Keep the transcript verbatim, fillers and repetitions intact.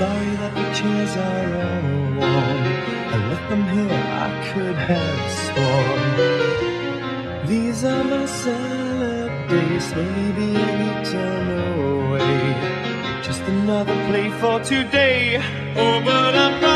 sorry that the chairs are all worn. I left them here, I could have sworn. These are my salad days, maybe I need to know away. Just another play for today. Oh, but I'm not